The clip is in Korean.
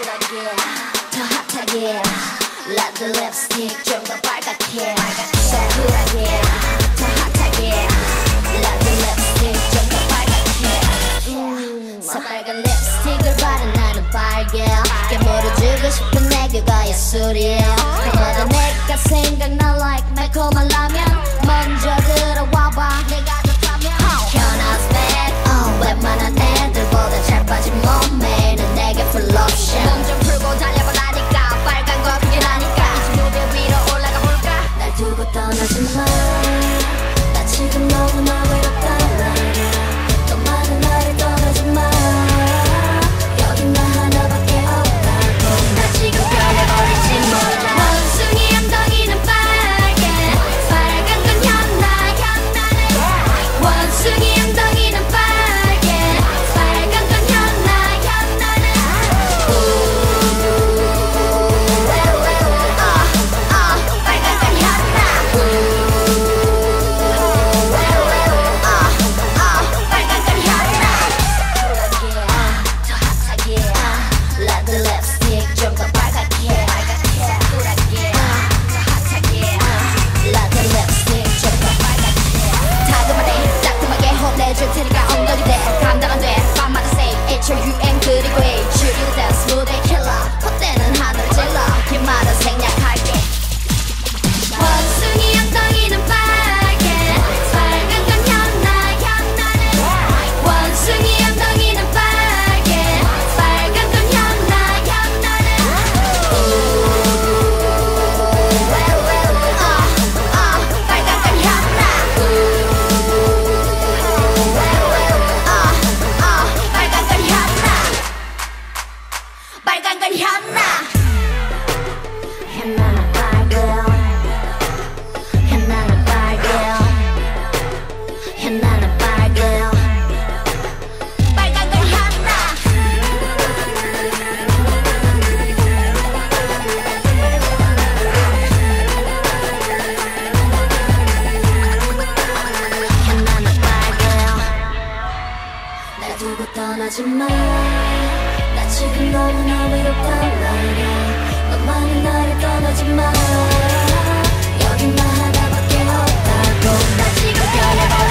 더 핫하게 Let the lipstick 좀 더 빨갛게 쿨하게 더 핫하게 Let the lipstick 좀 더 빨갛게 새빨간 립스틱을 바른 나는 빨개 깨물어주고 싶은 내 그거 예술이야 그마다 내가 생각나 like 매콤한 라면 먼저 들어와봐 내가 좋다면 현아's back 웬만한 애들보다 잘 빠진 몸매 넌 내게 full option 몸 좀 풀고 달려보라니까 빨간 거 그게 나니까 이 무대 위로 올라가 볼까 날 두고 떠나지 마 나 지금 너무나 외롭단 말이야 또 많은 나를 떠나지 마 여긴 나 하나밖에 없다고 나 지금 변해버릴지 몰라 원숭이 엉덩이는 빨개 빨간 건 현나는 원숭이 엉덩이는 빨개 빨간 건 현나는 빨간 건 현나 빨간 건 현나 더 핫하게 Let the lipstick 좀 더 빨갛게 쿨하게 더 핫하게 Let the lipstick 좀 더 빨갛게 다그마대 따끔하게 혼내줄 테니까 엉덩이 대 감당 안 돼 밤마다 say it's your 유행 그리고 이 줄이고 dance 무대 killer 콧대는 하늘을 찔러 길마다 생략할게 원숭이 엉덩이는 빨개 빨간 건 현나는 원숭이 엉덩이는 빨개 빨간 건 현나는 빨간 건 현나 빨간 건 현나 빨간 건 현나 현나는 빨개 현나는 빨개 현나는 빨개 빨간 건 현나 현나는 빨개 날 두고 떠나지 마 나 지금 너무나 외롭단 말이야 너만은 나를 떠나지 마 여긴 나 하나밖에 없다고 나 지금 변해버릴지